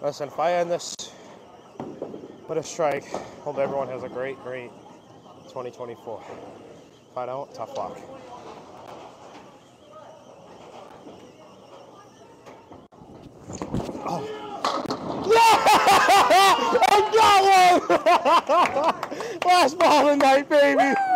Listen, if I end this with a strike, hope everyone has a great 2024. If I don't, tough luck. Oh. Yeah! I got one! Last ball of the night, baby!